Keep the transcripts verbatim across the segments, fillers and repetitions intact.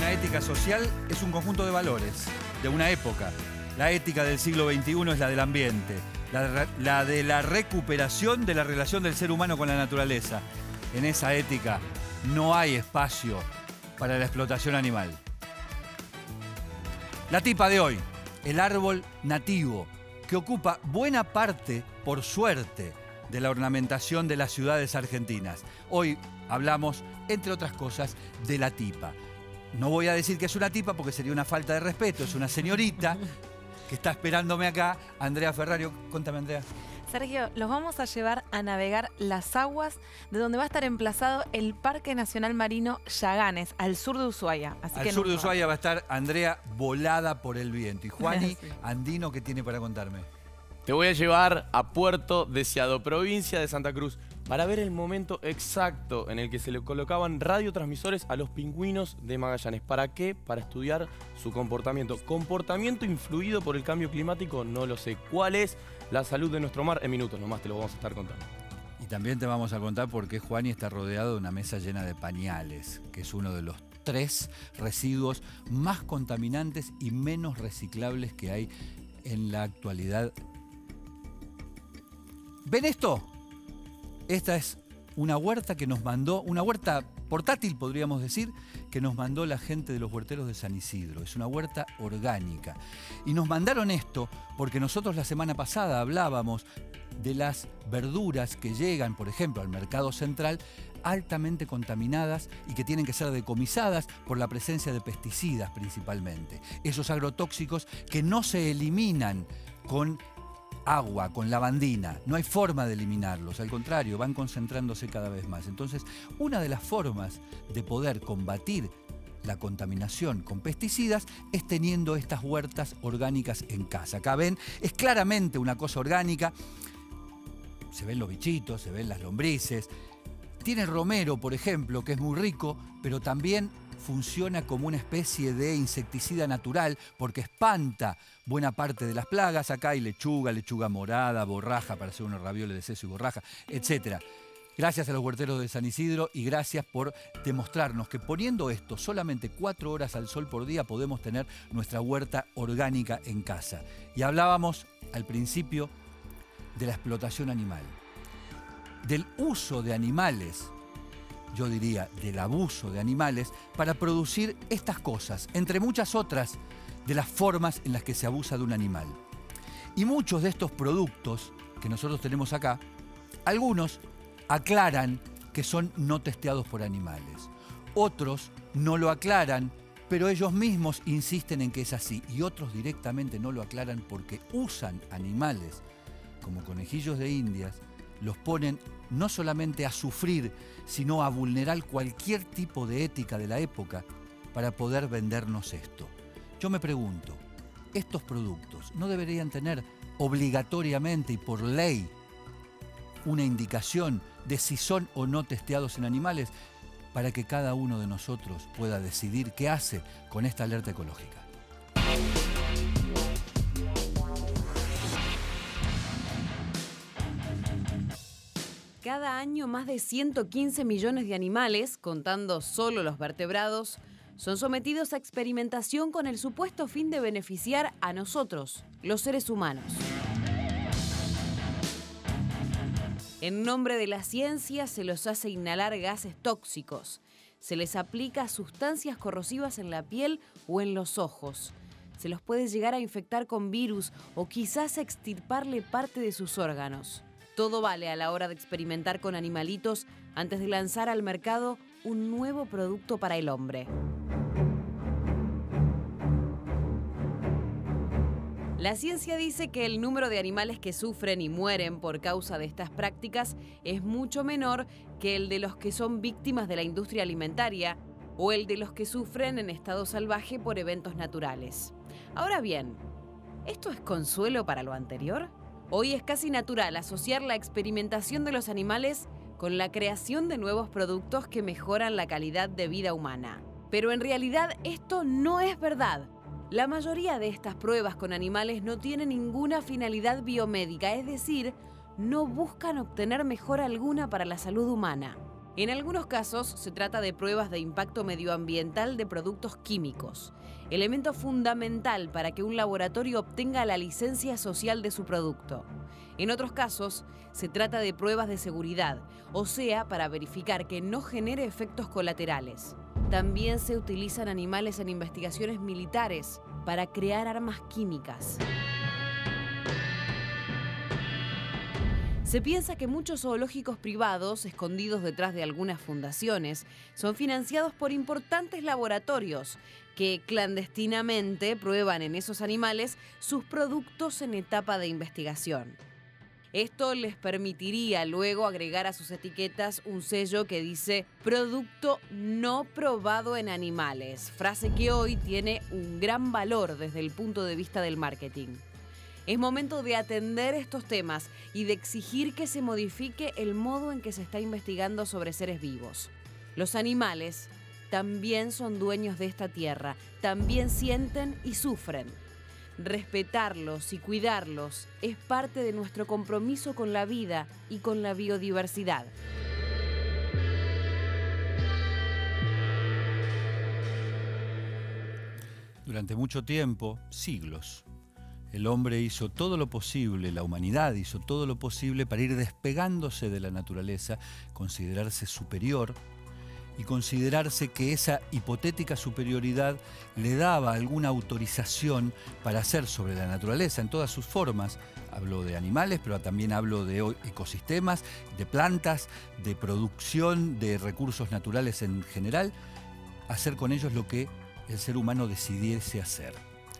Una ética social es un conjunto de valores de una época. La ética del siglo veintiuno es la del ambiente, la, la de la recuperación de la relación del ser humano con la naturaleza. En esa ética no hay espacio para la explotación animal. La tipa de hoy, el árbol nativo, que ocupa buena parte, por suerte, de la ornamentación de las ciudades argentinas. Hoy hablamos, entre otras cosas, de la tipa. No voy a decir que es una tipa porque sería una falta de respeto, es una señorita que está esperándome acá, Andrea Ferrario. Contame, Andrea. Sergio, los vamos a llevar a navegar las aguas de donde va a estar emplazado el Parque Nacional Marino Yaganes, al sur de Ushuaia. Así al que sur no de Ushuaia va a estar Andrea volada por el viento. Y Juani, sí. Andino, ¿qué tiene para contarme? Te voy a llevar a Puerto Deseado, provincia de Santa Cruz, para ver el momento exacto en el que se le colocaban radiotransmisores a los pingüinos de Magallanes. ¿Para qué? Para estudiar su comportamiento. ¿Comportamiento influido por el cambio climático? No lo sé. ¿Cuál es la salud de nuestro mar? En minutos nomás te lo vamos a estar contando. Y también te vamos a contar por qué Juani está rodeado de una mesa llena de pañales, que es uno de los tres residuos más contaminantes y menos reciclables que hay en la actualidad. ¿Ven esto? Esta es una huerta que nos mandó, una huerta portátil, podríamos decir, que nos mandó la gente de los huerteros de San Isidro. Es una huerta orgánica. Y nos mandaron esto porque nosotros la semana pasada hablábamos de las verduras que llegan, por ejemplo, al mercado central, altamente contaminadas y que tienen que ser decomisadas por la presencia de pesticidas principalmente. Esos agrotóxicos que no se eliminan con agua, con lavandina. No hay forma de eliminarlos, al contrario, van concentrándose cada vez más. Entonces, una de las formas de poder combatir la contaminación con pesticidas es teniendo estas huertas orgánicas en casa. Acá ven, es claramente una cosa orgánica. Se ven los bichitos, se ven las lombrices. Tiene romero, por ejemplo, que es muy rico, pero también funciona como una especie de insecticida natural porque espanta buena parte de las plagas. Acá hay lechuga, lechuga morada, borraja para hacer unos ravioles de seso y borraja, etcétera. Gracias a los huerteros de San Isidro y gracias por demostrarnos que poniendo esto solamente cuatro horas al sol por día podemos tener nuestra huerta orgánica en casa. Y hablábamos al principio de la explotación animal, del uso de animales, yo diría del abuso de animales, para producir estas cosas, entre muchas otras de las formas en las que se abusa de un animal. Y muchos de estos productos que nosotros tenemos acá, algunos aclaran que son no testeados por animales. Otros no lo aclaran, pero ellos mismos insisten en que es así. Y otros directamente no lo aclaran porque usan animales como conejillos de indias, los ponen no solamente a sufrir, sino a vulnerar cualquier tipo de ética de la época para poder vendernos esto. Yo me pregunto, ¿estos productos no deberían tener obligatoriamente y por ley una indicación de si son o no testeados en animales para que cada uno de nosotros pueda decidir qué hace con esta alerta ecológica? Cada año más de ciento quince millones de animales, contando solo los vertebrados, son sometidos a experimentación con el supuesto fin de beneficiar a nosotros, los seres humanos. En nombre de la ciencia se los hace inhalar gases tóxicos, se les aplica sustancias corrosivas en la piel o en los ojos, se los puede llegar a infectar con virus o quizás extirparle parte de sus órganos. Todo vale a la hora de experimentar con animalitos antes de lanzar al mercado un nuevo producto para el hombre. La ciencia dice que el número de animales que sufren y mueren por causa de estas prácticas es mucho menor que el de los que son víctimas de la industria alimentaria o el de los que sufren en estado salvaje por eventos naturales. Ahora bien, ¿esto es consuelo para lo anterior? Hoy es casi natural asociar la experimentación de los animales con la creación de nuevos productos que mejoran la calidad de vida humana. Pero en realidad esto no es verdad. La mayoría de estas pruebas con animales no tienen ninguna finalidad biomédica, es decir, no buscan obtener mejora alguna para la salud humana. En algunos casos se trata de pruebas de impacto medioambiental de productos químicos, elemento fundamental para que un laboratorio obtenga la licencia social de su producto. En otros casos, se trata de pruebas de seguridad, o sea, para verificar que no genere efectos colaterales. También se utilizan animales en investigaciones militares para crear armas químicas. Se piensa que muchos zoológicos privados, escondidos detrás de algunas fundaciones, son financiados por importantes laboratorios que clandestinamente prueban en esos animales sus productos en etapa de investigación. Esto les permitiría luego agregar a sus etiquetas un sello que dice «Producto no probado en animales», frase que hoy tiene un gran valor desde el punto de vista del marketing. Es momento de atender estos temas y de exigir que se modifique el modo en que se está investigando sobre seres vivos. Los animales también son dueños de esta tierra, también sienten y sufren. Respetarlos y cuidarlos es parte de nuestro compromiso con la vida y con la biodiversidad. Durante mucho tiempo, siglos, el hombre hizo todo lo posible, la humanidad hizo todo lo posible para ir despegándose de la naturaleza, considerarse superior y considerarse que esa hipotética superioridad le daba alguna autorización para hacer sobre la naturaleza en todas sus formas. Hablo de animales, pero también hablo de ecosistemas, de plantas, de producción, de recursos naturales en general, hacer con ellos lo que el ser humano decidiese hacer.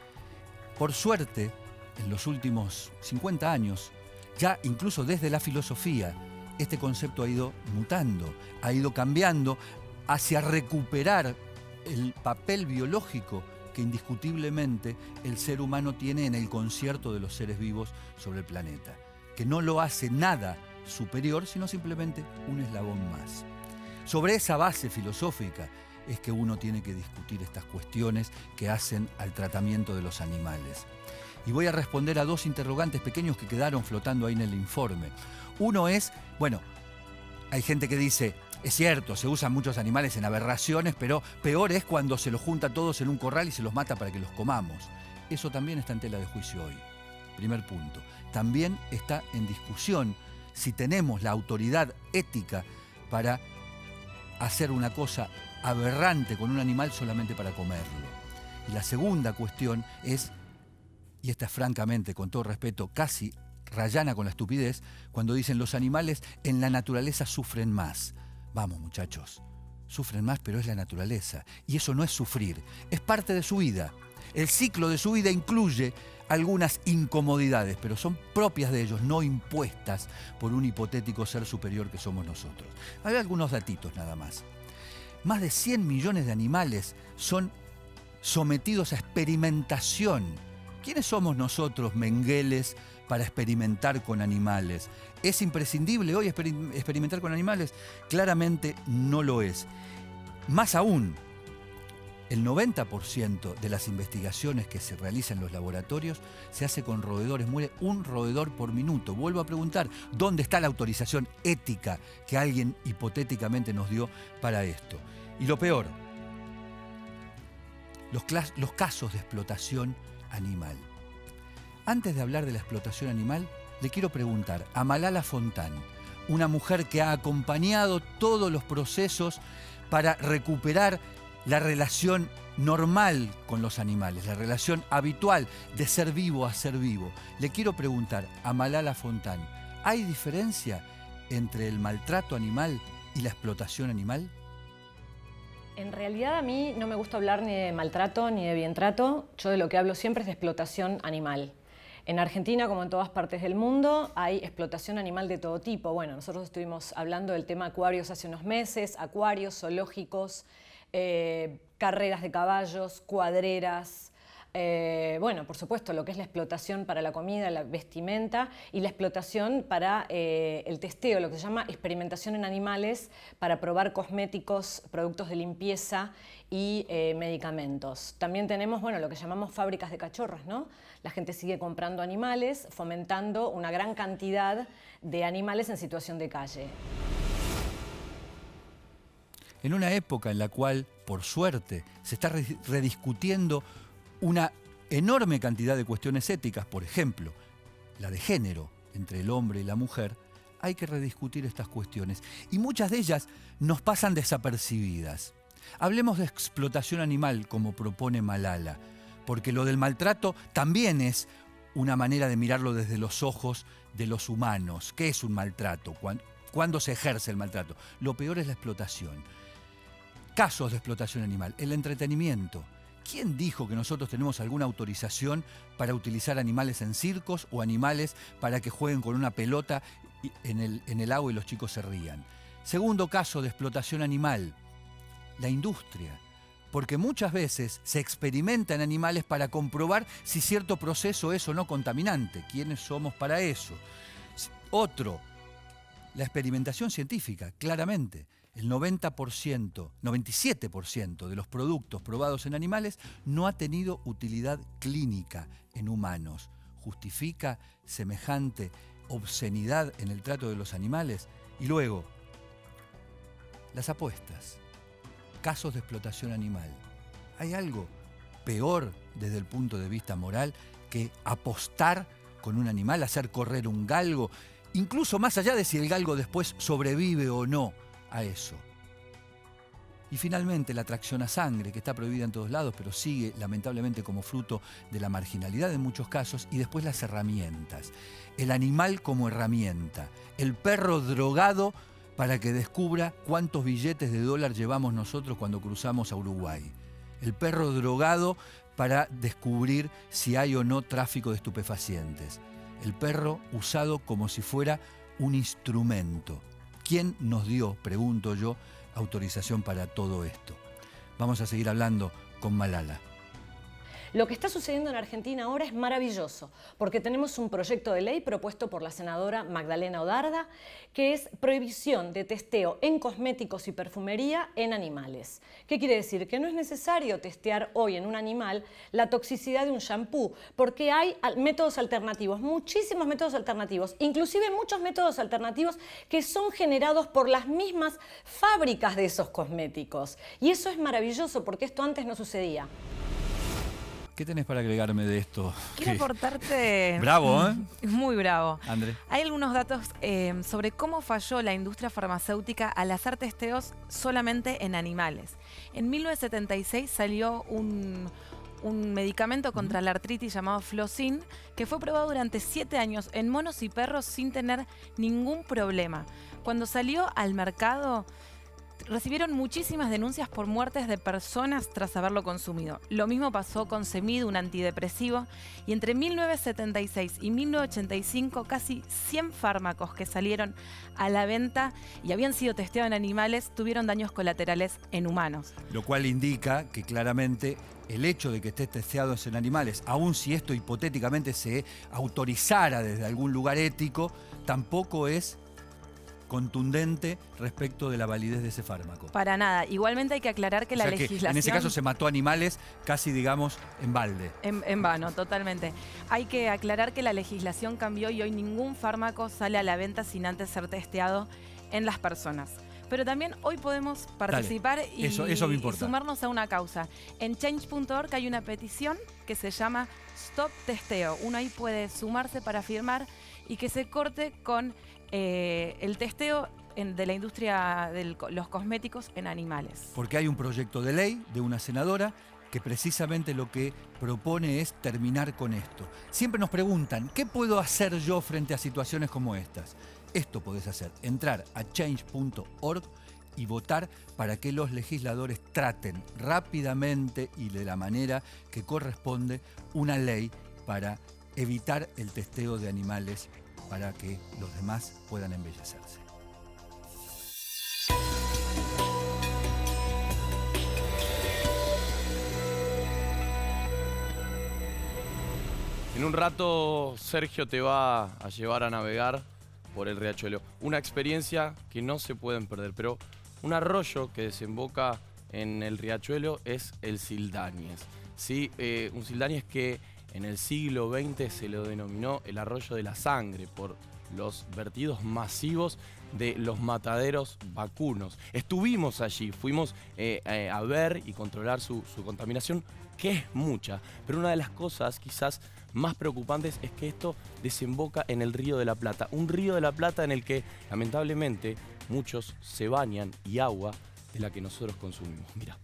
Por suerte, en los últimos cincuenta años, ya incluso desde la filosofía, este concepto ha ido mutando, ha ido cambiando hacia recuperar el papel biológico que indiscutiblemente el ser humano tiene en el concierto de los seres vivos sobre el planeta, que no lo hace nada superior, sino simplemente un eslabón más. Sobre esa base filosófica es que uno tiene que discutir estas cuestiones que hacen al tratamiento de los animales. Y voy a responder a dos interrogantes pequeños que quedaron flotando ahí en el informe. Uno es, bueno, hay gente que dice, es cierto, se usan muchos animales en aberraciones, pero peor es cuando se los junta todos en un corral y se los mata para que los comamos. Eso también está en tela de juicio hoy. Primer punto. También está en discusión si tenemos la autoridad ética para hacer una cosa aberrante con un animal solamente para comerlo. Y la segunda cuestión es, y esta es francamente, con todo respeto, casi rayana con la estupidez, cuando dicen los animales en la naturaleza sufren más. Vamos, muchachos, sufren más, pero es la naturaleza. Y eso no es sufrir, es parte de su vida. El ciclo de su vida incluye algunas incomodidades, pero son propias de ellos, no impuestas por un hipotético ser superior que somos nosotros. Hay algunos datitos nada más. Más de cien millones de animales son sometidos a experimentación. ¿Quiénes somos nosotros, mengueles, para experimentar con animales? ¿Es imprescindible hoy exper- experimentar con animales? Claramente no lo es. Más aún, el noventa por ciento de las investigaciones que se realizan en los laboratorios se hace con roedores. Muere un roedor por minuto. Vuelvo a preguntar, ¿dónde está la autorización ética que alguien hipotéticamente nos dio para esto? Y lo peor, los, los casos de explotación animal. Antes de hablar de la explotación animal, le quiero preguntar a Malala Fontán, una mujer que ha acompañado todos los procesos para recuperar la relación normal con los animales, la relación habitual de ser vivo a ser vivo. Le quiero preguntar a Malala Fontán, ¿hay diferencia entre el maltrato animal y la explotación animal? En realidad a mí no me gusta hablar ni de maltrato ni de bientrato. Yo de lo que hablo siempre es de explotación animal. En Argentina, como en todas partes del mundo, hay explotación animal de todo tipo. Bueno, nosotros estuvimos hablando del tema acuarios hace unos meses, acuarios, zoológicos, eh, carreras de caballos, cuadreras. Eh, bueno, por supuesto, lo que es la explotación para la comida, la vestimenta y la explotación para eh, el testeo, lo que se llama experimentación en animales para probar cosméticos, productos de limpieza y eh, medicamentos. También tenemos, bueno, lo que llamamos fábricas de cachorros, ¿no? La gente sigue comprando animales, fomentando una gran cantidad de animales en situación de calle. en una época en la cual, por suerte, se está rediscutiendo una enorme cantidad de cuestiones éticas, por ejemplo, la de género entre el hombre y la mujer, hay que rediscutir estas cuestiones. Y muchas de ellas nos pasan desapercibidas. Hablemos de explotación animal, como propone Malala, porque lo del maltrato también es una manera de mirarlo desde los ojos de los humanos. ¿Qué es un maltrato? ¿Cuándo se ejerce el maltrato? Lo peor es la explotación. Casos de explotación animal. El entretenimiento. ¿Quién dijo que nosotros tenemos alguna autorización para utilizar animales en circos o animales para que jueguen con una pelota en el, en el agua y los chicos se rían? Segundo caso de explotación animal, la industria. Porque muchas veces se experimenta en animales para comprobar si cierto proceso es o no contaminante. ¿Quiénes somos para eso? Otro, la experimentación científica, claramente. El noventa por ciento, noventa y siete por ciento de los productos probados en animales no ha tenido utilidad clínica en humanos. ¿Justifica semejante obscenidad en el trato de los animales? Y luego, las apuestas. Casos de explotación animal. ¿Hay algo peor desde el punto de vista moral que apostar con un animal, hacer correr un galgo, incluso más allá de si el galgo después sobrevive o no a eso? Y finalmente la tracción a sangre, que está prohibida en todos lados, pero sigue lamentablemente como fruto de la marginalidad en muchos casos, y después las herramientas. El animal como herramienta, el perro drogado para que descubra cuántos billetes de dólar llevamos nosotros cuando cruzamos a Uruguay. El perro drogado para descubrir si hay o no tráfico de estupefacientes. El perro usado como si fuera un instrumento. ¿Quién nos dio, pregunto yo, autorización para todo esto? Vamos a seguir hablando con Malala. Lo que está sucediendo en Argentina ahora es maravilloso, porque tenemos un proyecto de ley propuesto por la senadora Magdalena Odarda, que es prohibición de testeo en cosméticos y perfumería en animales. ¿Qué quiere decir? Que no es necesario testear hoy en un animal la toxicidad de un shampoo, porque hay métodos alternativos, muchísimos métodos alternativos, inclusive muchos métodos alternativos que son generados por las mismas fábricas de esos cosméticos. Y eso es maravilloso, porque esto antes no sucedía. ¿Qué tenés para agregarme de esto? Quiero ¿Qué? aportarte... Bravo, ¿eh? Muy bravo. André. Hay algunos datos eh, sobre cómo falló la industria farmacéutica al hacer testeos solamente en animales. En mil novecientos setenta y seis salió un, un medicamento contra la artritis llamado Flozin, que fue probado durante siete años en monos y perros sin tener ningún problema. Cuando salió al mercado, recibieron muchísimas denuncias por muertes de personas tras haberlo consumido. Lo mismo pasó con Semid, un antidepresivo, y entre mil novecientos setenta y seis y mil novecientos ochenta y cinco casi cien fármacos que salieron a la venta y habían sido testeados en animales tuvieron daños colaterales en humanos. Lo cual indica que claramente el hecho de que esté testeados en animales, aun si esto hipotéticamente se autorizara desde algún lugar ético, tampoco es contundente respecto de la validez de ese fármaco. Para nada. Igualmente hay que aclarar que o la sea que legislación... en ese caso se mató animales casi, digamos, en balde. En, en vano, totalmente. Hay que aclarar que la legislación cambió y hoy ningún fármaco sale a la venta sin antes ser testeado en las personas. Pero también hoy podemos participar y, eso, eso me y importa. sumarnos a una causa. En change punto org hay una petición que se llama Stop Testeo. Uno ahí puede sumarse para firmar y que se corte con eh, el testeo en, de la industria de los cosméticos en animales. Porque hay un proyecto de ley de una senadora que precisamente lo que propone es terminar con esto. Siempre nos preguntan, ¿qué puedo hacer yo frente a situaciones como estas? Esto podés hacer, entrar a change punto org y votar para que los legisladores traten rápidamente y de la manera que corresponde una ley para evitar el testeo de animales para que los demás puedan embellecerse. En un rato Sergio te va a llevar a navegar por el riachuelo. Una experiencia que no se pueden perder, pero un arroyo que desemboca en el riachuelo es el Sildañez. ¿Sí? Eh, un Sildañez que en el siglo veinte se lo denominó el arroyo de la sangre por los vertidos masivos de los mataderos vacunos. Estuvimos allí, fuimos eh, eh, a ver y controlar su, su contaminación, que es mucha, pero una de las cosas quizás más preocupantes es que esto desemboca en el Río de la Plata, un Río de la Plata en el que lamentablemente muchos se bañan y agua de la que nosotros consumimos. Mira.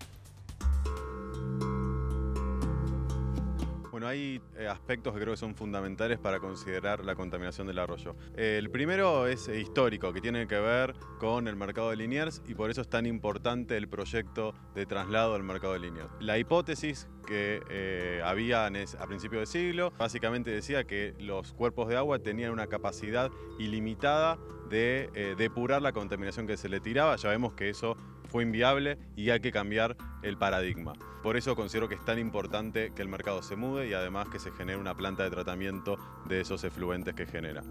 Bueno, hay eh, aspectos que creo que son fundamentales para considerar la contaminación del arroyo. Eh, el primero es eh, histórico, que tiene que ver con el mercado de Liniers y por eso es tan importante el proyecto de traslado al mercado de Liniers. La hipótesis que eh, había en es, a principios de siglo básicamente decía que los cuerpos de agua tenían una capacidad ilimitada de eh, depurar la contaminación que se le tiraba. Ya vemos que eso fue inviable y hay que cambiar el paradigma. Por eso considero que es tan importante que el mercado se mude y además que se genere una planta de tratamiento de esos efluentes que genera.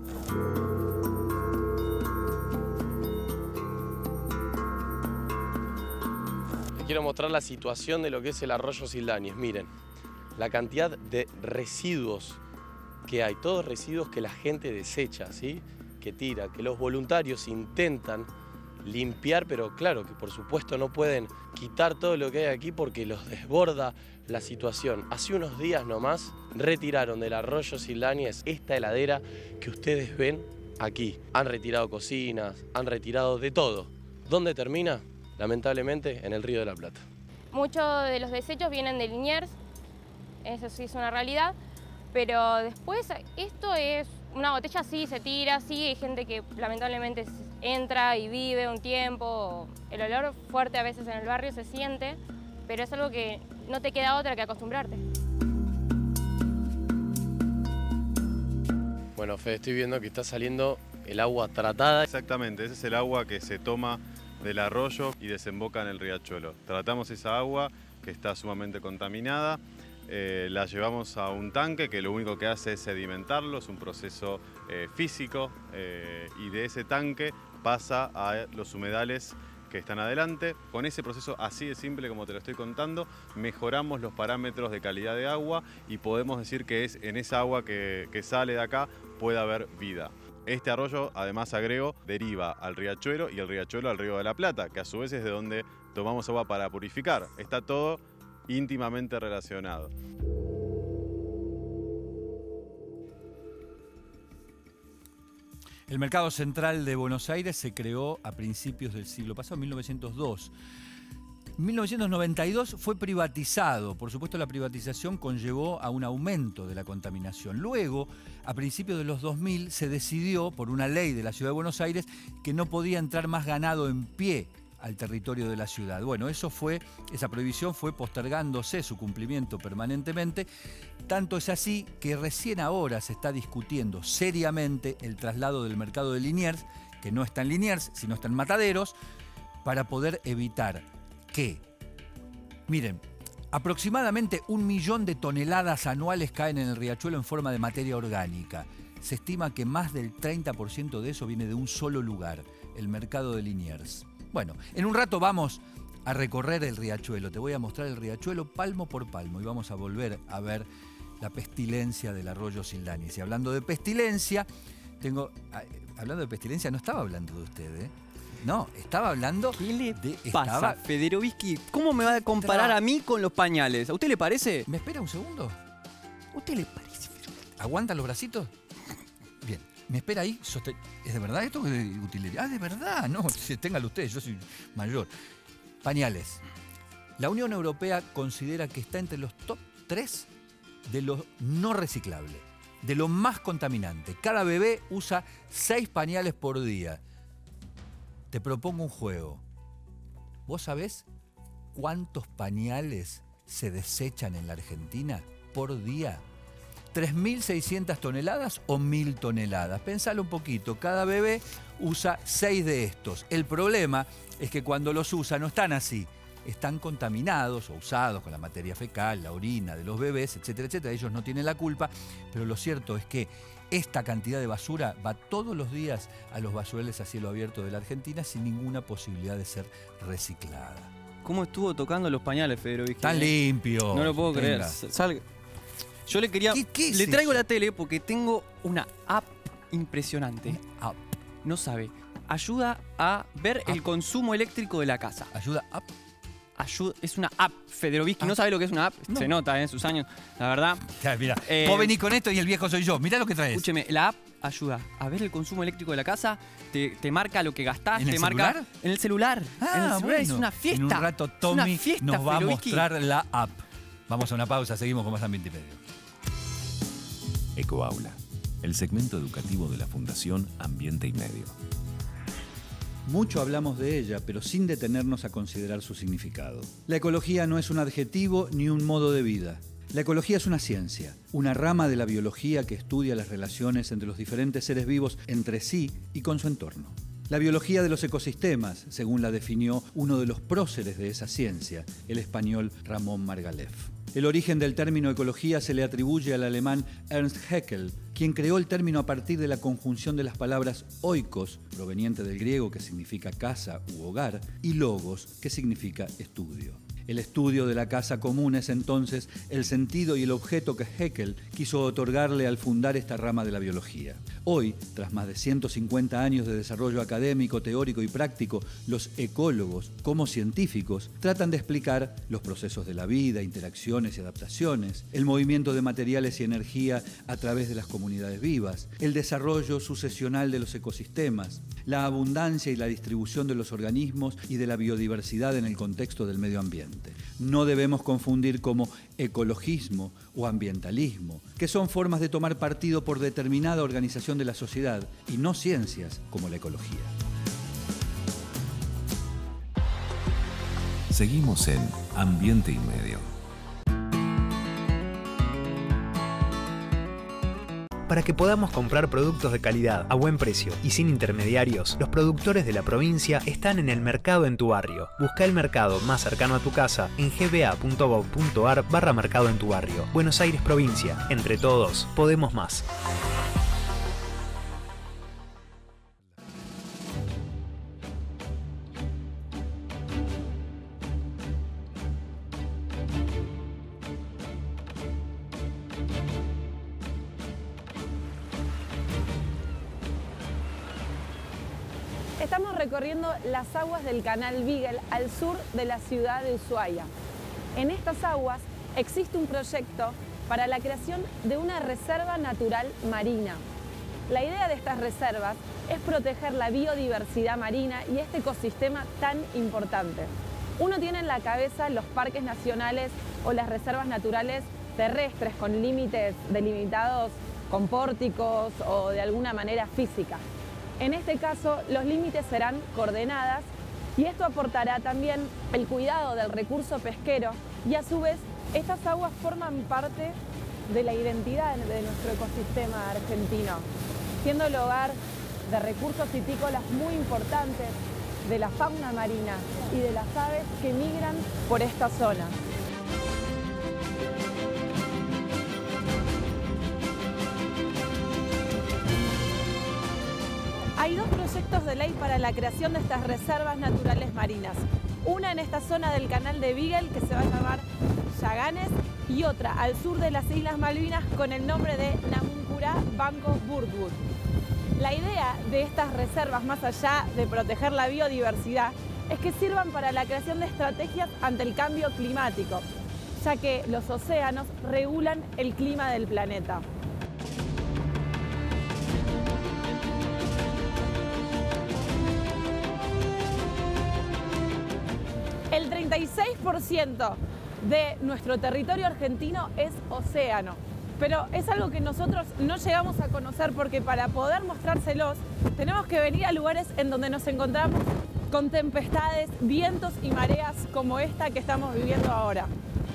Les quiero mostrar la situación de lo que es el arroyo Sildañez. Miren, la cantidad de residuos que hay, todos residuos que la gente desecha, ¿sí? Que tira, que los voluntarios intentan limpiar, pero claro que por supuesto no pueden quitar todo lo que hay aquí porque los desborda la situación. Hace unos días nomás retiraron del arroyo Sildañez esta heladera que ustedes ven aquí. Han retirado cocinas, han retirado de todo. ¿Dónde termina? Lamentablemente en el Río de la Plata. Muchos de los desechos vienen de Liniers, eso sí es una realidad, pero después esto es una botella, sí se tira, sí hay gente que lamentablemente entra y vive un tiempo, el olor fuerte a veces en el barrio se siente, pero es algo que no te queda otra que acostumbrarte. Bueno, Fede, estoy viendo que está saliendo el agua tratada. Exactamente, ese es el agua que se toma del arroyo y desemboca en el riachuelo. Tratamos esa agua que está sumamente contaminada, eh, la llevamos a un tanque que lo único que hace es sedimentarlo, es un proceso eh, físico eh, y de ese tanque pasa a los humedales que están adelante. Con ese proceso así de simple como te lo estoy contando, mejoramos los parámetros de calidad de agua y podemos decir que es en esa agua que, que sale de acá puede haber vida. Este arroyo, además agrego, deriva al riachuelo y el riachuelo al Río de la Plata, que a su vez es de donde tomamos agua para purificar. Está todo íntimamente relacionado. El mercado central de Buenos Aires se creó a principios del siglo pasado, mil novecientos dos. En mil novecientos noventa y dos fue privatizado. Por supuesto, la privatización conllevó a un aumento de la contaminación. Luego, a principios de los dos mil, se decidió, por una ley de la Ciudad de Buenos Aires, que no podía entrar más ganado en pie al territorio de la ciudad. Bueno, eso fue, esa prohibición fue postergándose su cumplimiento permanentemente. Tanto es así que recién ahora se está discutiendo seriamente el traslado del mercado de Liniers, que no está en Liniers, sino está en Mataderos, para poder evitar que, miren, aproximadamente un millón de toneladas anuales caen en el riachuelo en forma de materia orgánica. Se estima que más del treinta por ciento de eso viene de un solo lugar, el mercado de Liniers. Bueno, en un rato vamos a recorrer el riachuelo. Te voy a mostrar el riachuelo palmo por palmo y vamos a volver a ver la pestilencia del arroyo Sildañez. Y hablando de pestilencia, tengo... Hablando de pestilencia, no estaba hablando de usted, ¿eh? No, estaba hablando... ¿Qué le de, pasa, estaba... Federovisky? ¿Cómo me va a comparar Tra... a mí con los pañales? ¿A usted le parece? ¿Me espera un segundo? ¿A usted le parece? ¿Aguanta los bracitos? Bien. ¿Me espera ahí? ¿Es de verdad esto? ¿De utilería? Ah, de verdad. No, téngalo usted, yo soy mayor. Pañales. La Unión Europea considera que está entre los top tres de lo no reciclable, de lo más contaminante. Cada bebé usa seis pañales por día. Te propongo un juego. ¿Vos sabés cuántos pañales se desechan en la Argentina por día? ¿tres mil seiscientas toneladas o mil toneladas? Pensalo un poquito. Cada bebé usa seis de estos. El problema es que cuando los usa no están así. Están contaminados o usados con la materia fecal, la orina de los bebés, etcétera, etcétera. Ellos no tienen la culpa, pero lo cierto es que esta cantidad de basura va todos los días a los basureles a cielo abierto de la Argentina sin ninguna posibilidad de ser reciclada. ¿Cómo estuvo tocando los pañales, Federovisky? Están limpios. No lo puedo creer. Venga. Salga. Yo le quería... ¿Qué, qué es le traigo eso? la tele porque tengo una app impresionante. Ah, No sabe. ayuda a ver App. el consumo eléctrico de la casa. Ayuda a... Ayuda, es una app. Federovisky no sabe lo que es una app. No. Se nota en sus años, la verdad. Ya, mira, Eh, vos venís con esto y el viejo soy yo. Mirá lo que traes. Escúcheme, la app ayuda a ver el consumo eléctrico de la casa, te, te marca lo que gastás, ¿En te el marca celular? en el celular. Ah, en el celular bueno. es una fiesta. En un rato Es una Tommy fiesta, nos va a Federovisky. mostrar la app. Vamos a una pausa, seguimos con más Ambiente y Medio. Ecoaula, el segmento educativo de la Fundación Ambiente y Medio. Mucho hablamos de ella, pero sin detenernos a considerar su significado. La ecología no es un adjetivo ni un modo de vida. La ecología es una ciencia, una rama de la biología que estudia las relaciones entre los diferentes seres vivos entre sí y con su entorno. La biología de los ecosistemas, según la definió uno de los próceres de esa ciencia, el español Ramón Margalef. El origen del término ecología se le atribuye al alemán Ernst Haeckel, quien creó el término a partir de la conjunción de las palabras oikos, proveniente del griego que significa casa u hogar, y logos, que significa estudio. El estudio de la casa común es entonces el sentido y el objeto que Haeckel quiso otorgarle al fundar esta rama de la biología. Hoy, tras más de ciento cincuenta años de desarrollo académico, teórico y práctico, los ecólogos, como científicos, tratan de explicar los procesos de la vida, interacciones y adaptaciones, el movimiento de materiales y energía a través de las comunidades vivas, el desarrollo sucesional de los ecosistemas, la abundancia y la distribución de los organismos y de la biodiversidad en el contexto del medio ambiente. No debemos confundir como ecologismo o ambientalismo, que son formas de tomar partido por determinada organización de la sociedad y no ciencias como la ecología. Seguimos en Ambiente y Medio. Para que podamos comprar productos de calidad a buen precio y sin intermediarios, los productores de la provincia están en el mercado en tu barrio. Busca el mercado más cercano a tu casa en g b a punto gov punto a r barra mercado en tu barrio. Buenos Aires Provincia. Entre todos, podemos más. Estamos recorriendo las aguas del canal Beagle al sur de la ciudad de Ushuaia. En estas aguas existe un proyecto para la creación de una reserva natural marina. La idea de estas reservas es proteger la biodiversidad marina y este ecosistema tan importante. Uno tiene en la cabeza los parques nacionales o las reservas naturales terrestres con límites delimitados con pórticos o de alguna manera física. En este caso, los límites serán coordenadas y esto aportará también el cuidado del recurso pesquero y a su vez estas aguas forman parte de la identidad de nuestro ecosistema argentino, siendo el hogar de recursos vitícolas muy importantes, de la fauna marina y de las aves que migran por esta zona. Hay dos proyectos de ley para la creación de estas reservas naturales marinas. Una en esta zona del canal de Beagle que se va a llamar Yaganes y otra al sur de las Islas Malvinas con el nombre de Namuncurá Banco Birdwood. La idea de estas reservas, más allá de proteger la biodiversidad, es que sirvan para la creación de estrategias ante el cambio climático, ya que los océanos regulan el clima del planeta. El treinta y seis por ciento de nuestro territorio argentino es océano, pero es algo que nosotros no llegamos a conocer porque para poder mostrárselos tenemos que venir a lugares en donde nos encontramos con tempestades, vientos y mareas como esta que estamos viviendo ahora.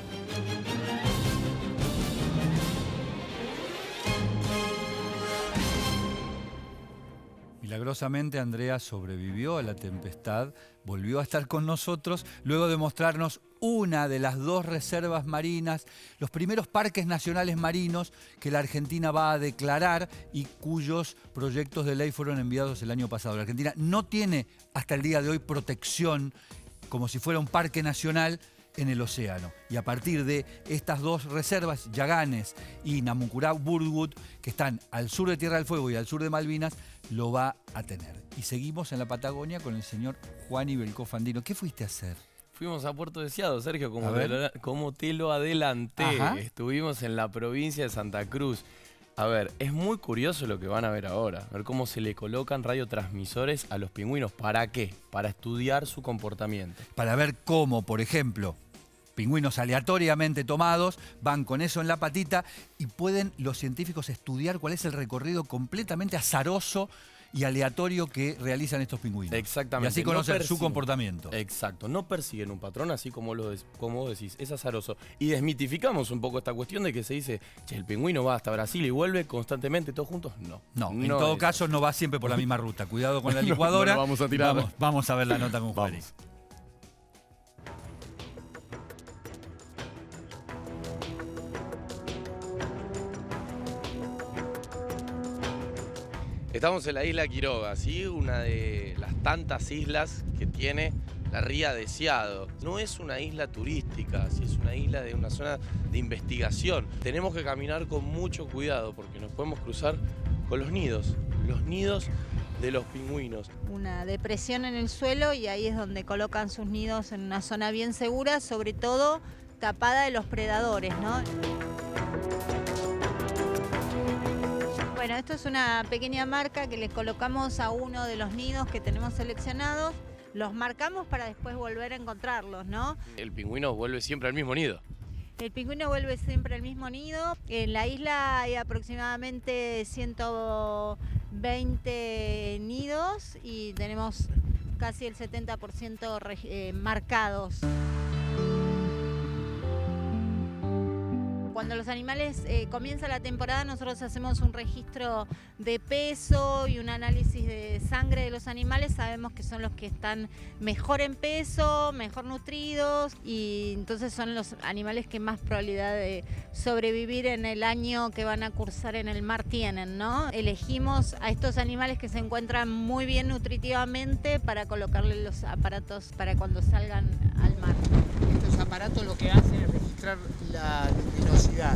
Milagrosamente Andrea sobrevivió a la tempestad, volvió a estar con nosotros luego de mostrarnos una de las dos reservas marinas, los primeros parques nacionales marinos que la Argentina va a declarar y cuyos proyectos de ley fueron enviados el año pasado. La Argentina no tiene hasta el día de hoy protección como si fuera un parque nacional en el océano. Y a partir de estas dos reservas, Yaganes y Namuncurá-Burwood, que están al sur de Tierra del Fuego y al sur de Malvinas, lo va a tener. Y seguimos en la Patagonia con el señor Juan Ibelco Fandino. ¿Qué fuiste a hacer? Fuimos a Puerto Deseado, Sergio, como, te lo, como te lo adelanté. Ajá. Estuvimos en la provincia de Santa Cruz. A ver, es muy curioso lo que van a ver ahora, ver cómo se le colocan radiotransmisores a los pingüinos. ¿Para qué? Para estudiar su comportamiento. Para ver cómo, por ejemplo, pingüinos aleatoriamente tomados van con eso en la patita y pueden los científicos estudiar cuál es el recorrido completamente azaroso y aleatorio que realizan estos pingüinos. Exactamente. Y así conocer no su comportamiento. Exacto. No persiguen un patrón, así como lo des, como vos decís, es azaroso. Y desmitificamos un poco esta cuestión de que se dice, che, el pingüino va hasta Brasil y vuelve constantemente todos juntos. No. No, en no todo es. caso no va siempre por la misma ruta. Cuidado con la licuadora. no, no vamos a tirar. Vamos, vamos a ver la nota con Juan. Estamos en la isla Quiroga, ¿sí? Una de las tantas islas que tiene la ría Deseado. No es una isla turística, ¿sí? Es una isla de una zona de investigación. Tenemos que caminar con mucho cuidado porque nos podemos cruzar con los nidos, los nidos de los pingüinos. Una depresión en el suelo y ahí es donde colocan sus nidos en una zona bien segura, sobre todo tapada de los predadores, ¿no? Bueno, esto es una pequeña marca que le colocamos a uno de los nidos que tenemos seleccionados. Los marcamos para después volver a encontrarlos, ¿no? El pingüino vuelve siempre al mismo nido. El pingüino vuelve siempre al mismo nido. En la isla hay aproximadamente ciento veinte nidos y tenemos casi el setenta por ciento eh, marcados. Cuando los animales eh, comienza la temporada, nosotros hacemos un registro de peso y un análisis de sangre de los animales. Sabemos que son los que están mejor en peso, mejor nutridos y entonces son los animales que más probabilidad de sobrevivir en el año que van a cursar en el mar tienen, ¿no? Elegimos a estos animales que se encuentran muy bien nutritivamente para colocarles los aparatos para cuando salgan al mar. Estos aparatos lo que hacen es registrar la luminosidad.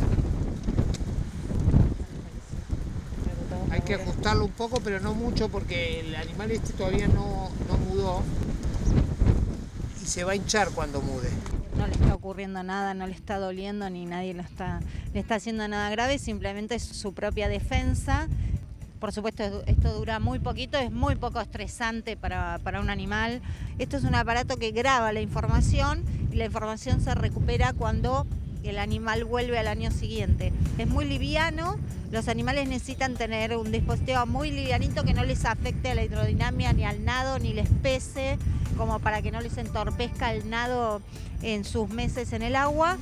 Hay que ajustarlo un poco, pero no mucho porque el animal este todavía no, no mudó y se va a hinchar cuando mude. No le está ocurriendo nada, no le está doliendo ni nadie lo está, le está haciendo nada grave, simplemente es su propia defensa. Por supuesto, esto dura muy poquito, es muy poco estresante para, para un animal. Esto es un aparato que graba la información y la información se recupera cuando el animal vuelve al año siguiente. Es muy liviano, los animales necesitan tener un dispositivo muy livianito que no les afecte a la hidrodinámica ni al nado, ni les pese, como para que no les entorpezca el nado en sus meses en el agua.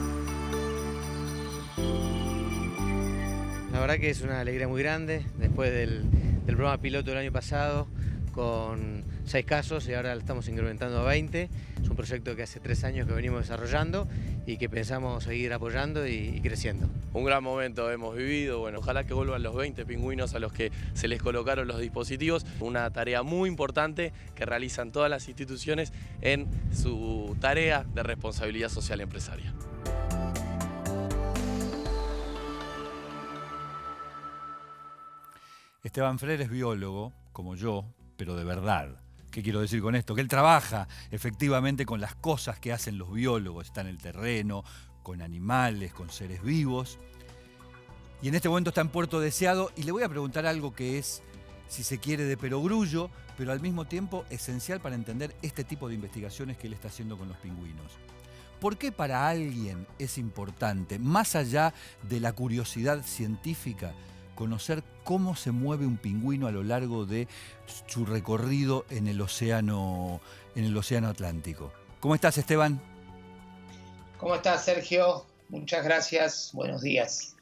La verdad que es una alegría muy grande, después del, del programa piloto del año pasado, con seis casos y ahora lo estamos incrementando a veinte. Es un proyecto que hace tres años que venimos desarrollando y que pensamos seguir apoyando y, y creciendo. Un gran momento hemos vivido, bueno, ojalá que vuelvan los veinte pingüinos a los que se les colocaron los dispositivos. Una tarea muy importante que realizan todas las instituciones en su tarea de responsabilidad social empresaria. Esteban Freire es biólogo, como yo, pero de verdad. ¿Qué quiero decir con esto? Que él trabaja efectivamente con las cosas que hacen los biólogos. Está en el terreno, con animales, con seres vivos. Y en este momento está en Puerto Deseado y le voy a preguntar algo que es, si se quiere, de perogrullo, pero al mismo tiempo esencial para entender este tipo de investigaciones que él está haciendo con los pingüinos. ¿Por qué para alguien es importante, más allá de la curiosidad científica, conocer cómo se mueve un pingüino a lo largo de su recorrido en el océano, en el océano Atlántico? ¿Cómo estás, Esteban? ¿Cómo estás, Sergio? Muchas gracias. Buenos días.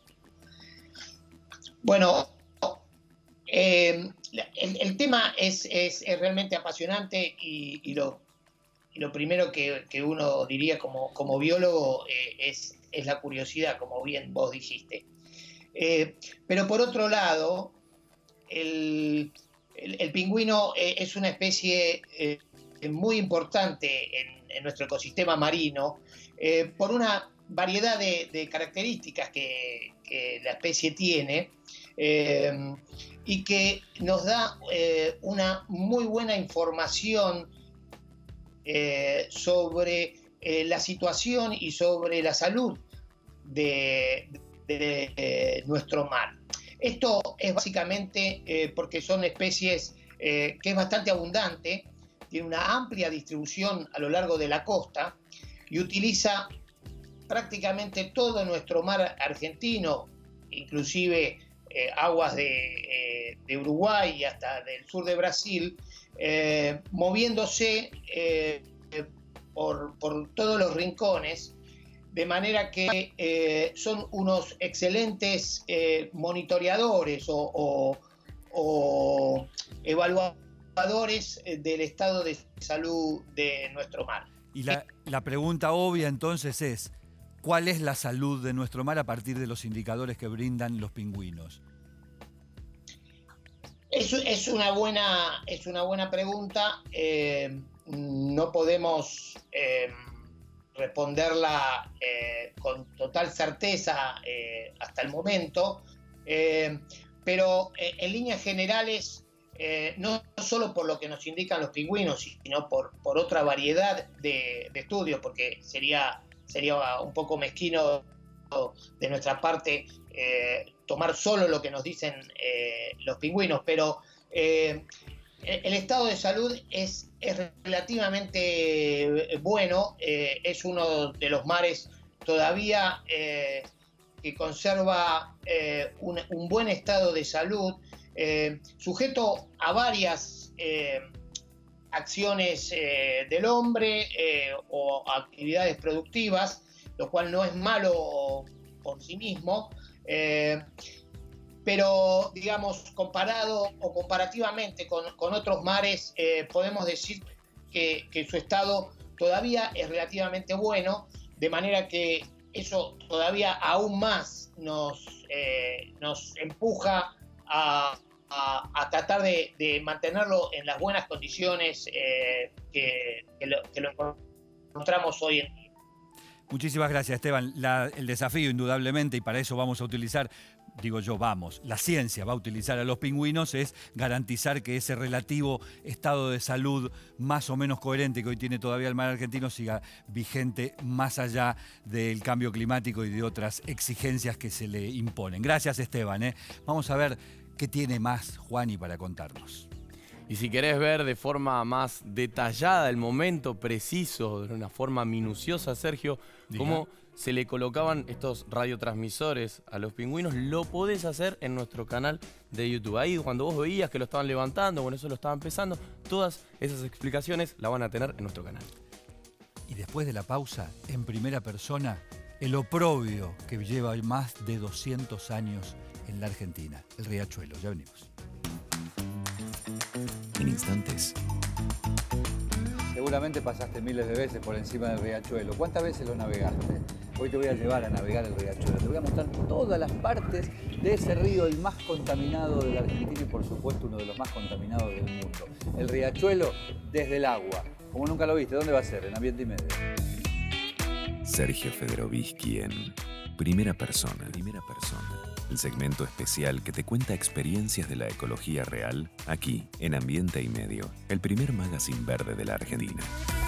Bueno, eh, el, el tema es, es, es realmente apasionante y, y, lo, y lo primero que, que uno diría como, como biólogo eh, es, es la curiosidad, como bien vos dijiste. Eh, pero por otro lado, el, el, el pingüino eh, es una especie eh, muy importante en, en nuestro ecosistema marino eh, por una variedad de, de características que, que la especie tiene eh, y que nos da eh, una muy buena información eh, sobre eh, la situación y sobre la salud de, de, de nuestro mar. Esto es básicamente eh, porque son especies eh, que es bastante abundante, tiene una amplia distribución a lo largo de la costa y utiliza prácticamente todo nuestro mar argentino, inclusive eh, aguas de, eh, de Uruguay y hasta del sur de Brasil, eh, moviéndose eh, por, por todos los rincones, de manera que eh, son unos excelentes eh, monitoreadores o, o, o evaluadores del estado de salud de nuestro mar. Y la, la pregunta obvia entonces es, ¿cuál es la salud de nuestro mar a partir de los indicadores que brindan los pingüinos? Es, es, una, buena, es una buena pregunta. Eh, no podemos eh, responderla eh, con total certeza eh, hasta el momento, eh, pero eh, en líneas generales, eh, no solo por lo que nos indican los pingüinos, sino por, por otra variedad de, de estudios, porque sería, sería un poco mezquino de nuestra parte eh, tomar solo lo que nos dicen eh, los pingüinos, pero eh, el estado de salud es, es relativamente bueno, eh, es uno de los mares todavía eh, que conserva eh, un, un buen estado de salud, eh, sujeto a varias eh, acciones eh, del hombre eh, o actividades productivas, lo cual no es malo por sí mismo, eh, pero digamos, comparado o comparativamente con, con otros mares, eh, podemos decir que, que su estado todavía es relativamente bueno, de manera que eso todavía aún más nos, eh, nos empuja a, a, a tratar de, de mantenerlo en las buenas condiciones eh, que, que, lo, que lo encontramos hoy en día. Muchísimas gracias, Esteban. La, el desafío, indudablemente, y para eso vamos a utilizar, digo yo, vamos, la ciencia va a utilizar a los pingüinos, es garantizar que ese relativo estado de salud más o menos coherente que hoy tiene todavía el mar argentino siga vigente más allá del cambio climático y de otras exigencias que se le imponen. Gracias, Esteban. ¿eh? Vamos a ver qué tiene más Juani para contarnos. Y si querés ver de forma más detallada el momento preciso, de una forma minuciosa, Sergio, Diga. cómo se le colocaban estos radiotransmisores a los pingüinos, lo podés hacer en nuestro canal de YouTube. Ahí cuando vos veías que lo estaban levantando, bueno, eso lo estaban pesando, todas esas explicaciones las van a tener en nuestro canal. Y después de la pausa, en primera persona, el oprobio que lleva más de doscientos años en la Argentina, el riachuelo. Ya venimos. En instantes. Seguramente pasaste miles de veces por encima del riachuelo. ¿Cuántas veces lo navegaste? Hoy te voy a llevar a navegar el riachuelo. Te voy a mostrar todas las partes de ese río, el más contaminado de la Argentina y por supuesto uno de los más contaminados del mundo. El riachuelo desde el agua. Como nunca lo viste, ¿dónde va a ser? En Ambiente y Medio. Sergio Federovisky en Primera Persona. Primera Persona. El segmento especial que te cuenta experiencias de la ecología real, aquí, en Ambiente y Medio, el primer magazine verde de la Argentina.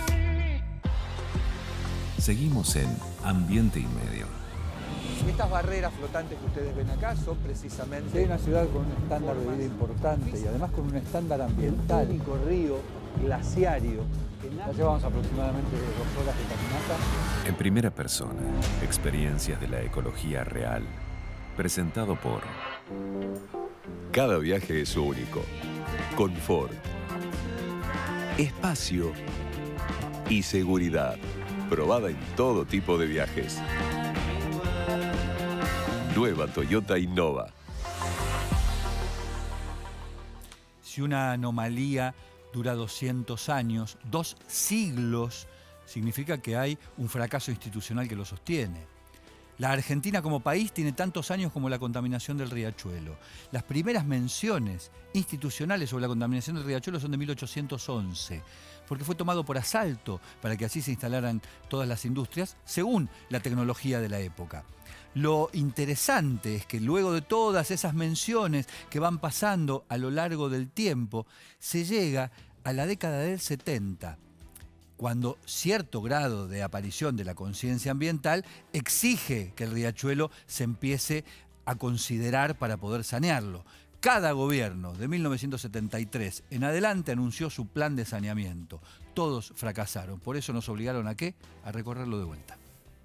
Seguimos en Ambiente y Medio. Estas barreras flotantes que ustedes ven acá son precisamente... Hay una ciudad con un estándar de vida importante y además con un estándar ambiental. El único río glaciario. Ya llevamos aproximadamente dos horas de caminata. En Primera Persona, experiencias de la ecología real. Presentado por... Cada viaje es único. Confort. Espacio. Y seguridad. Probada en todo tipo de viajes. Nueva Toyota Innova. Si una anomalía dura doscientos años, dos siglos, significa que hay un fracaso institucional que lo sostiene. La Argentina como país tiene tantos años como la contaminación del riachuelo. Las primeras menciones institucionales sobre la contaminación del riachuelo son de mil ochocientos once. porque fue tomado por asalto para que así se instalaran todas las industrias según la tecnología de la época. Lo interesante es que luego de todas esas menciones que van pasando a lo largo del tiempo, se llega a la década del setenta, cuando cierto grado de aparición de la conciencia ambiental exige que el riachuelo se empiece a considerar para poder sanearlo. Cada gobierno de mil novecientos setenta y tres en adelante anunció su plan de saneamiento. Todos fracasaron. Por eso nos obligaron a ¿qué? A recorrerlo de vuelta.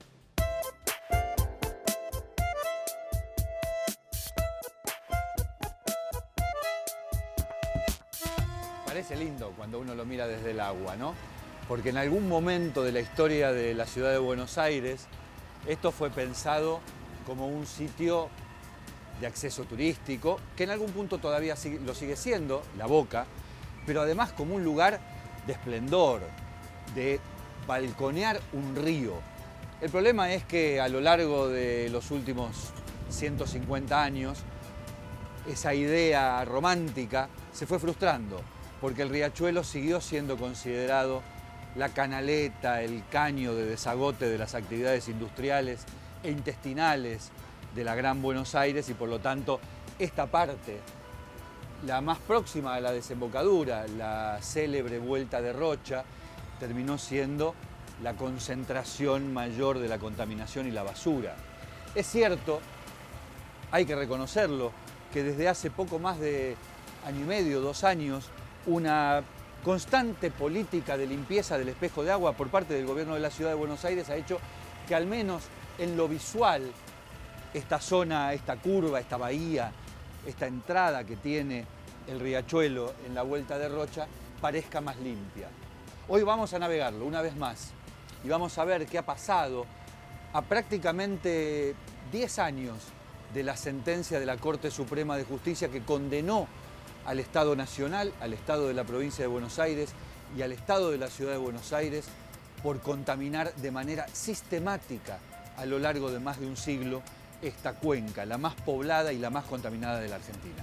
Parece lindo cuando uno lo mira desde el agua, ¿no? Porque en algún momento de la historia de la ciudad de Buenos Aires, esto fue pensado como un sitio de acceso turístico, que en algún punto todavía lo sigue siendo, La Boca, pero además como un lugar de esplendor, de balconear un río. El problema es que a lo largo de los últimos ciento cincuenta años, esa idea romántica se fue frustrando, porque el riachuelo siguió siendo considerado la canaleta, el caño de desagote de las actividades industriales e intestinales de la Gran Buenos Aires, y por lo tanto esta parte, la más próxima a la desembocadura, la célebre Vuelta de Rocha, terminó siendo la concentración mayor de la contaminación y la basura. Es cierto, hay que reconocerlo, que desde hace poco más de año y medio, dos años, una constante política de limpieza del espejo de agua por parte del gobierno de la ciudad de Buenos Aires ha hecho que al menos en lo visual esta zona, esta curva, esta bahía, esta entrada que tiene el riachuelo en la Vuelta de Rocha parezca más limpia. Hoy vamos a navegarlo una vez más y vamos a ver qué ha pasado a prácticamente diez años de la sentencia de la Corte Suprema de Justicia que condenó al Estado Nacional, al Estado de la provincia de Buenos Aires y al Estado de la ciudad de Buenos Aires por contaminar de manera sistemática a lo largo de más de un siglo esta cuenca, la más poblada y la más contaminada de la Argentina.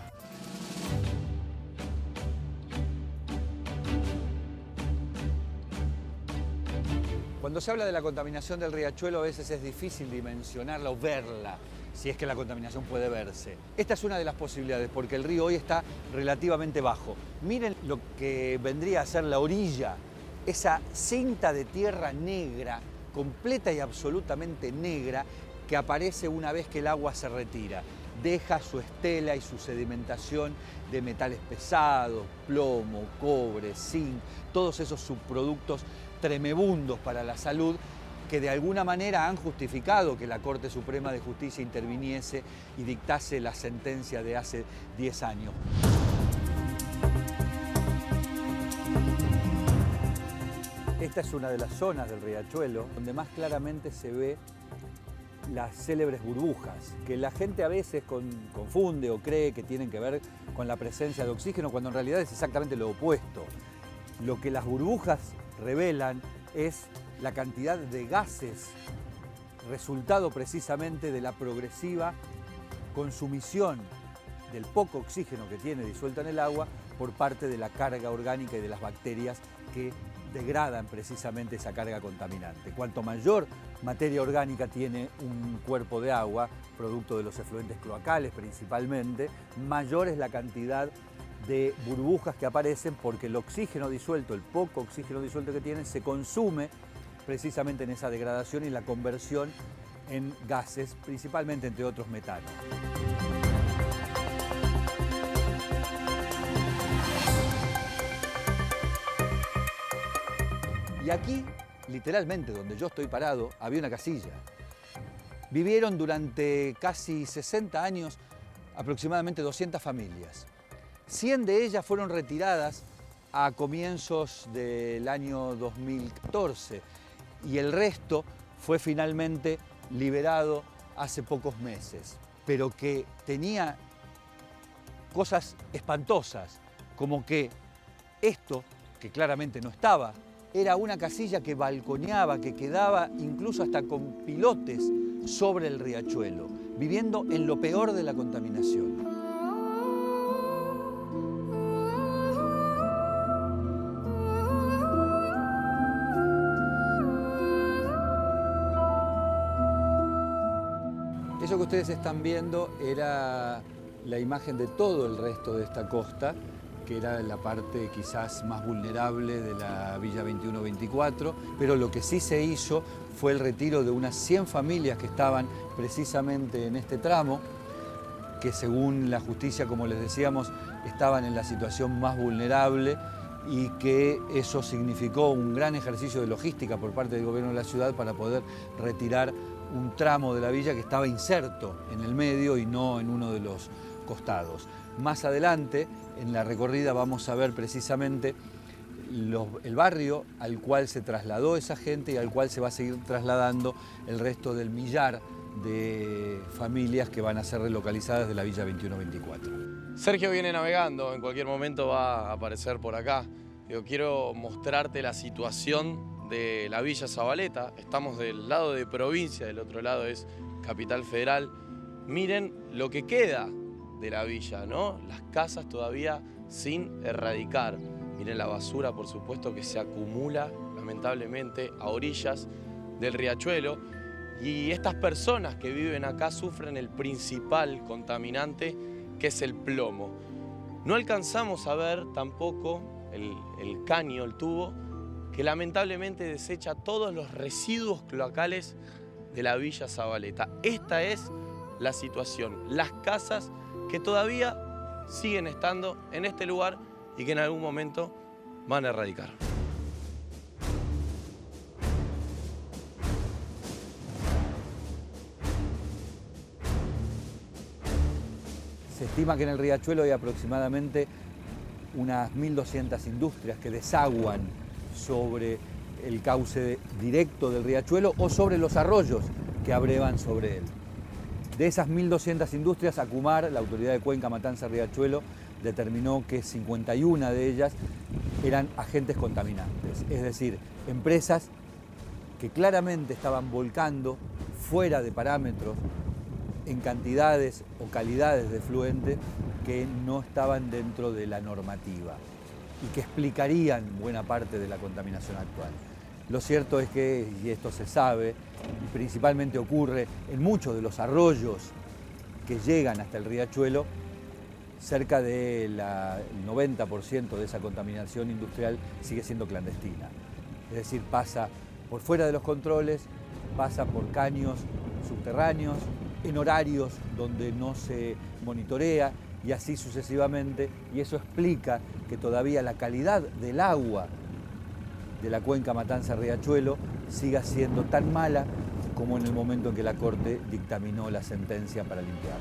Cuando se habla de la contaminación del riachuelo, a veces es difícil dimensionarla o verla, si es que la contaminación puede verse. Esta es una de las posibilidades, porque el río hoy está relativamente bajo. Miren lo que vendría a ser la orilla, esa cinta de tierra negra, completa y absolutamente negra, que aparece una vez que el agua se retira. Deja su estela y su sedimentación de metales pesados, plomo, cobre, zinc, todos esos subproductos tremebundos para la salud que de alguna manera han justificado que la Corte Suprema de Justicia interviniese y dictase la sentencia de hace diez años. Esta es una de las zonas del riachuelo donde más claramente se ve las célebres burbujas, que la gente a veces con, confunde o cree que tienen que ver con la presencia de oxígeno, cuando en realidad es exactamente lo opuesto. Lo que las burbujas revelan es la cantidad de gases, resultado precisamente de la progresiva consumición del poco oxígeno que tiene disuelto en el agua por parte de la carga orgánica y de las bacterias que degradan precisamente esa carga contaminante. Cuanto mayor materia orgánica tiene un cuerpo de agua, producto de los efluentes cloacales principalmente, mayor es la cantidad de burbujas que aparecen porque el oxígeno disuelto, el poco oxígeno disuelto que tienen, se consume precisamente en esa degradación y la conversión en gases, principalmente entre otros metanos. Y aquí, literalmente, donde yo estoy parado, había una casilla. Vivieron durante casi sesenta años aproximadamente doscientas familias. cien de ellas fueron retiradas a comienzos del año dos mil catorce y el resto fue finalmente liberado hace pocos meses, pero que tenía cosas espantosas, como que esto, que claramente no estaba, era una casilla que balconeaba, que quedaba incluso hasta con pilotes sobre el riachuelo, viviendo en lo peor de la contaminación. Eso que ustedes están viendo era la imagen de todo el resto de esta costa, que era la parte quizás más vulnerable de la Villa veintiuno veinticuatro, pero lo que sí se hizo fue el retiro de unas cien familias que estaban precisamente en este tramo, que según la justicia, como les decíamos, estaban en la situación más vulnerable y que eso significó un gran ejercicio de logística por parte del gobierno de la ciudad para poder retirar un tramo de la villa que estaba inserto en el medio y no en uno de los costados. Más adelante, en la recorrida, vamos a ver precisamente los, el barrio al cual se trasladó esa gente y al cual se va a seguir trasladando el resto del millar de familias que van a ser relocalizadas de la Villa veintiuno veinticuatro. Sergio viene navegando, en cualquier momento va a aparecer por acá. Yo quiero mostrarte la situación de la Villa Zabaleta. Estamos del lado de provincia, del otro lado es Capital Federal. Miren lo que queda de la villa, ¿no? Las casas todavía sin erradicar. Miren la basura, por supuesto, que se acumula lamentablemente a orillas del riachuelo. Y estas personas que viven acá sufren el principal contaminante, que es el plomo. No alcanzamos a ver tampoco el, el caño, el tubo, que lamentablemente desecha todos los residuos cloacales de la Villa Zabaleta. Esta es la situación. Las casas que todavía siguen estando en este lugar y que en algún momento van a erradicar. Se estima que en el riachuelo hay aproximadamente unas mil doscientas industrias que desaguan sobre el cauce directo del riachuelo o sobre los arroyos que abrevan sobre él. De esas mil doscientas industrias, ACUMAR, la autoridad de Cuenca, Matanza, Riachuelo, determinó que cincuenta y una de ellas eran agentes contaminantes, es decir, empresas que claramente estaban volcando fuera de parámetros en cantidades o calidades de efluentes que no estaban dentro de la normativa y que explicarían buena parte de la contaminación actual. Lo cierto es que, y esto se sabe, principalmente ocurre en muchos de los arroyos que llegan hasta el riachuelo, cerca del noventa por ciento de esa contaminación industrial sigue siendo clandestina. Es decir, pasa por fuera de los controles, pasa por caños subterráneos, en horarios donde no se monitorea y así sucesivamente, y eso explica que todavía la calidad del agua de la cuenca Matanza-Riachuelo siga siendo tan mala como en el momento en que la Corte dictaminó la sentencia para limpiarla.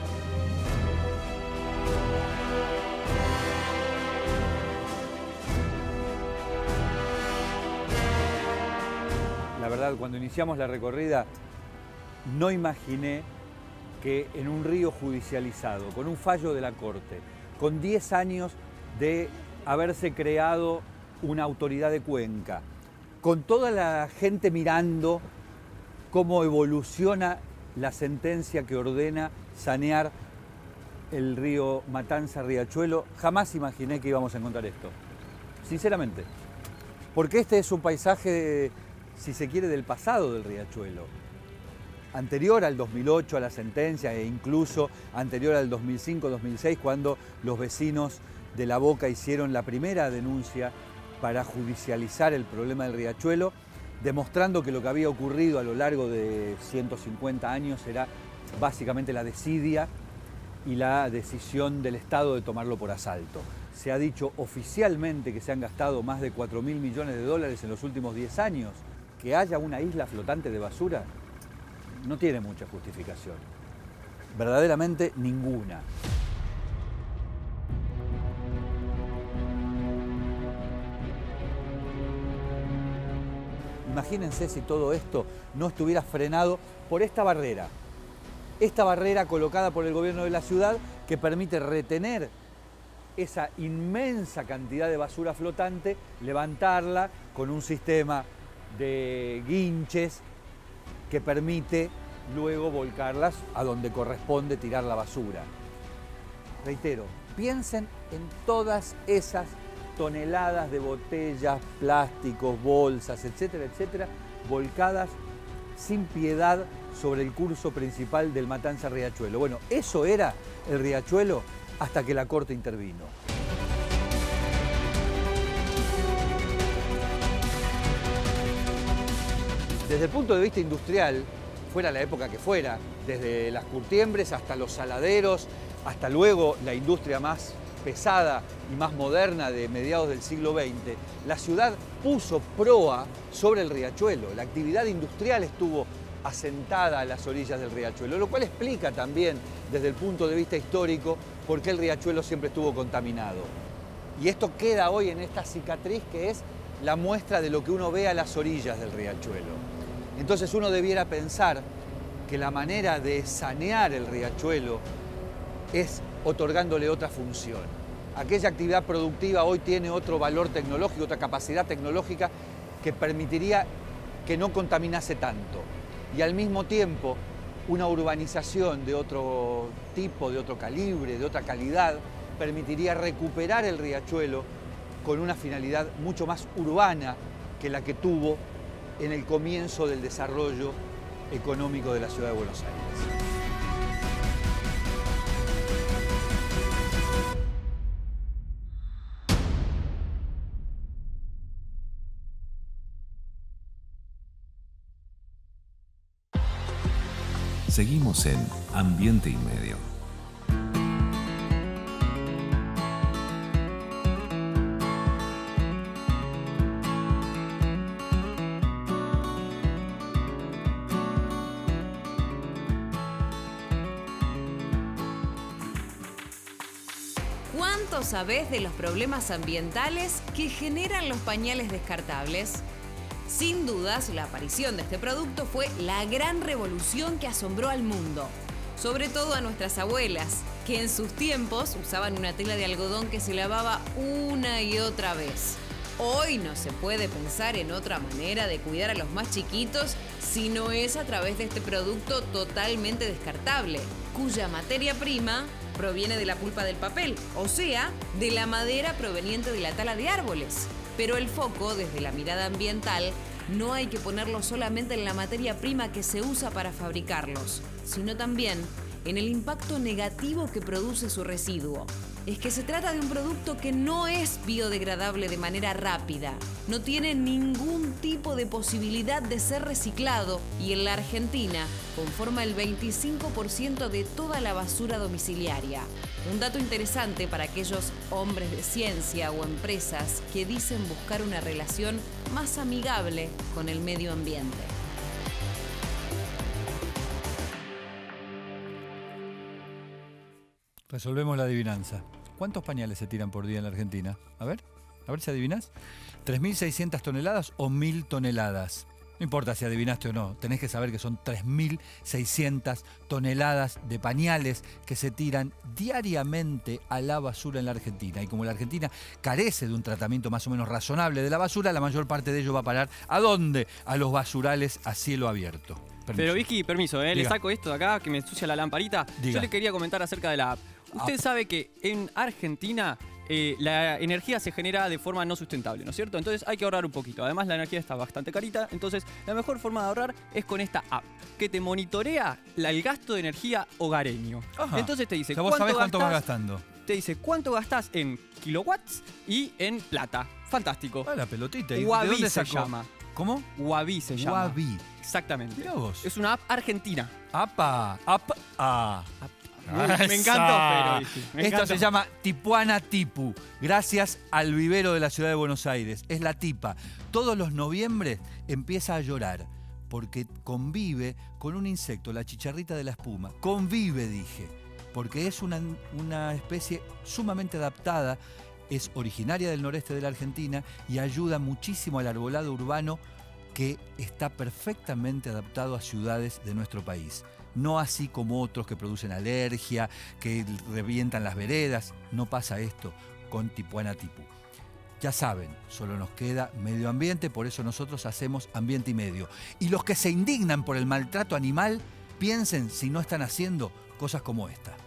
La verdad, cuando iniciamos la recorrida, no imaginé que en un río judicializado, con un fallo de la Corte, con diez años de haberse creado una autoridad de cuenca, con toda la gente mirando cómo evoluciona la sentencia que ordena sanear el río Matanza-Riachuelo, jamás imaginé que íbamos a encontrar esto, sinceramente. Porque este es un paisaje, si se quiere, del pasado del riachuelo, anterior al dos mil ocho, a la sentencia, e incluso anterior al dos mil cinco dos mil seis, cuando los vecinos de La Boca hicieron la primera denuncia para judicializar el problema del riachuelo, demostrando que lo que había ocurrido a lo largo de ciento cincuenta años era básicamente la desidia y la decisión del Estado de tomarlo por asalto. Se ha dicho oficialmente que se han gastado más de cuatro mil millones de dólares en los últimos diez años. Que haya una isla flotante de basura no tiene mucha justificación, verdaderamente ninguna. Imagínense si todo esto no estuviera frenado por esta barrera. Esta barrera colocada por el gobierno de la ciudad que permite retener esa inmensa cantidad de basura flotante, levantarla con un sistema de guinches que permite luego volcarlas a donde corresponde tirar la basura. Reitero, piensen en todas esas toneladas de botellas, plásticos, bolsas, etcétera, etcétera, volcadas sin piedad sobre el curso principal del Matanza-Riachuelo. Bueno, eso era el Riachuelo hasta que la Corte intervino. Desde el punto de vista industrial, fuera la época que fuera, desde las curtiembres hasta los saladeros, hasta luego la industria más pesada y más moderna de mediados del siglo veinte, la ciudad puso proa sobre el Riachuelo. La actividad industrial estuvo asentada a las orillas del Riachuelo, lo cual explica también, desde el punto de vista histórico, por qué el Riachuelo siempre estuvo contaminado. Y esto queda hoy en esta cicatriz que es la muestra de lo que uno ve a las orillas del Riachuelo. Entonces uno debiera pensar que la manera de sanear el Riachuelo es otorgándole otra función. Aquella actividad productiva hoy tiene otro valor tecnológico, otra capacidad tecnológica que permitiría que no contaminase tanto. Y al mismo tiempo, una urbanización de otro tipo, de otro calibre, de otra calidad, permitiría recuperar el Riachuelo con una finalidad mucho más urbana que la que tuvo en el comienzo del desarrollo económico de la ciudad de Buenos Aires. Seguimos en Ambiente y Medio. ¿Cuánto sabés de los problemas ambientales que generan los pañales descartables? Sin dudas, la aparición de este producto fue la gran revolución que asombró al mundo, sobre todo a nuestras abuelas, que en sus tiempos usaban una tela de algodón que se lavaba una y otra vez. Hoy no se puede pensar en otra manera de cuidar a los más chiquitos si no es a través de este producto totalmente descartable, cuya materia prima proviene de la pulpa del papel, o sea, de la madera proveniente de la tala de árboles. Pero el foco, desde la mirada ambiental, no hay que ponerlo solamente en la materia prima que se usa para fabricarlos, sino también en el impacto negativo que produce su residuo. Es que se trata de un producto que no es biodegradable de manera rápida, no tiene ningún tipo de posibilidad de ser reciclado y en la Argentina conforma el veinticinco por ciento de toda la basura domiciliaria. Un dato interesante para aquellos hombres de ciencia o empresas que dicen buscar una relación más amigable con el medio ambiente. Resolvemos la adivinanza. ¿Cuántos pañales se tiran por día en la Argentina? A ver, a ver si adivinas. ¿tres mil seiscientas toneladas o mil toneladas? No importa si adivinaste o no, tenés que saber que son tres mil seiscientas toneladas de pañales que se tiran diariamente a la basura en la Argentina. Y como la Argentina carece de un tratamiento más o menos razonable de la basura, la mayor parte de ello va a parar ¿a dónde? A los basurales a cielo abierto. Permiso. Pero Vicky, permiso, ¿eh? Le saco esto de acá que me ensucia la lamparita. Diga. Yo le quería comentar acerca de la app. Usted ah. sabe que en Argentina eh, la energía se genera de forma no sustentable, ¿no es cierto? Entonces hay que ahorrar un poquito. Además la energía está bastante carita, entonces la mejor forma de ahorrar es con esta app que te monitorea la, el gasto de energía hogareño. Ajá. Entonces te dice, o sea, vos sabés cuánto vas gastando. Te dice cuánto gastás en kilowatts y en plata. Fantástico. Ah, la pelotita. ¿Y Wabi de dónde se sacó? llama. ¿Cómo? Wabi se llama. Wabi. Exactamente. Mirá vos. Es una app argentina. Apa. Apa. Ah. Uy, me encantó, pero me Esto encantó. se llama Tipuana Tipu, gracias al vivero de la ciudad de Buenos Aires. Es la tipa. Todos los noviembre empieza a llorar porque convive con un insecto, la chicharrita de la espuma. Convive, dije, porque es una, una especie sumamente adaptada, es originaria del noreste de la Argentina y ayuda muchísimo al arbolado urbano que está perfectamente adaptado a ciudades de nuestro país. No así como otros que producen alergia, que revientan las veredas. No pasa esto con Tipuana Tipu. Ya saben, solo nos queda medio ambiente, por eso nosotros hacemos Ambiente y Medio. Y los que se indignan por el maltrato animal, piensen si no están haciendo cosas como esta.